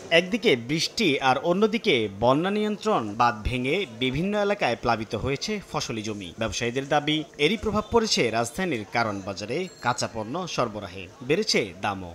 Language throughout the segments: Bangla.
একদিকে বৃষ্টি আর অন্যদিকে বন্যা নিয়ন্ত্রণ বাঁধ ভেঙে বিভিন্ন এলাকায় প্লাবিত হয়েছে ফসলি জমি। ব্যবসায়ীদের দাবি, এরই প্রভাব পড়েছে রাজধানীর কারণ বাজারে কাঁচা পণ্য সরবরাহে, বেড়েছে দামও।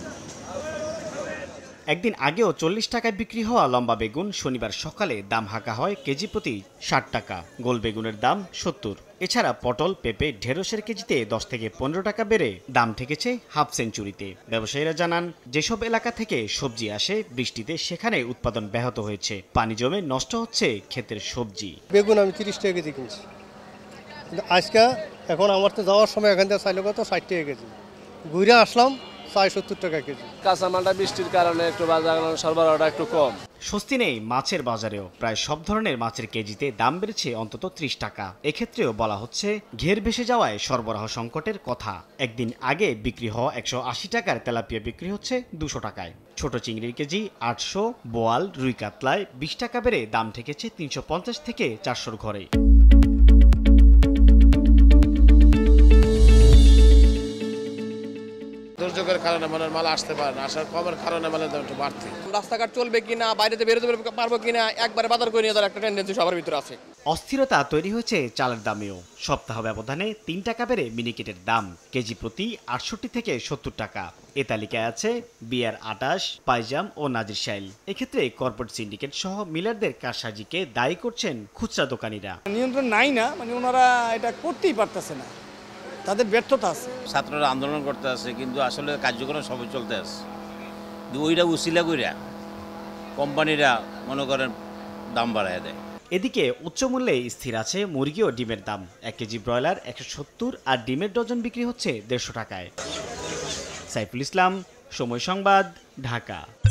একদিন আগেও 40 টাকায় বিক্রি হওয়া লম্বা বেগুন শনিবার সকালে দাম হাঁকা হয় কেজি প্রতি 60 টাকা, গোল বেগুনের দাম 70। এছাড়া পটল, পেঁপে, ঢেঁড়সের কেজিতে 10 থেকে 15 টাকা বেড়ে দাম ঠেকেছে হাফ সেঞ্চুরিতে। ব্যবসায়ীরা জানান, যেসব এলাকা থেকে সবজি আসে বৃষ্টিতে সেখানে উৎপাদন ব্যাহত হয়েছে, পানি জমে নষ্ট হচ্ছে ক্ষেতের সবজি। বেগুন আমি 30 টাকা কেজি কিনছি, কিন্তু আজকে এখন আমার তো যাওয়ার সময় এখান থেকে চাইলে কত 60 টাকা কেজি, ঘুরে আসলাম 70 টাকা কেজি। কাঁচামালটা বৃষ্টির কারণে একটু বাজার সরবরাহটা একটু কম। স্বস্তি নেই মাছের বাজারেও। প্রায় সব ধরনের মাছের কেজিতে দাম বেড়েছে অন্তত 30 টাকা। এক্ষেত্রেও বলা হচ্ছে ঘের ভেসে যাওয়ায় সরবরাহ সংকটের কথা। একদিন আগে বিক্রি হওয়া 180 টাকার তেলাপিয়া বিক্রি হচ্ছে 200 টাকায়। ছোট চিংড়ির কেজি 800, বোয়াল, রুই কাতলায় 20 টাকা বেড়ে দাম ঠেকেছে 350 থেকে 400 ঘরে। দুর্যোগের কারণে মনের মাল আসতে পারে না, আসার কমের কারণে মালের দাম একটু বাড়তি। রাস্তাঘাট চলবে কিনা, বাইরেতে বেরোতে পারবো কিনা, একবারে বাজার করে নিয়ে যাওয়ার একটা টেন্ডেন্সি সবার ভিতরে আছে। অস্থিরতা তৈরি হয়েছে চালের দামেও। সপ্তাহ ব্যবধানে 3 টাকা বেড়ে মিনিকেটের দাম কেজি প্রতি 68 থেকে 70 টাকা। এ তালিকায় আছে বিয়ার 28, পাইজাম ও নাজির শাইল। এক্ষেত্রে কর্পোরেট সিন্ডিকেট সহ মিলারদের কারসাজিকে দায়ী করছেন খুচরা দোকানিরা। নিয়ন্ত্রণ নাই না, মানে ওনারা এটা করতেই পারতেছে না, তাদের ব্যর্থতা আছে। ছাত্ররা আন্দোলন করতে আছে, কিন্তু আসলে কার্যক্রম সবই চলতে আছে। ওইটা উচিলা কইরা কোম্পানিরা মনে করেন দাম বাড়ায় দেয়। এদিকে উচ্চ মূল্যে স্থির আছে মুরগি ও ডিমের দাম। 1 কেজি ব্রয়লার 170 আর ডিমের ডজন বিক্রি হচ্ছে 150 টাকায়। সাইফুল ইসলাম, সময় সংবাদ, ঢাকা।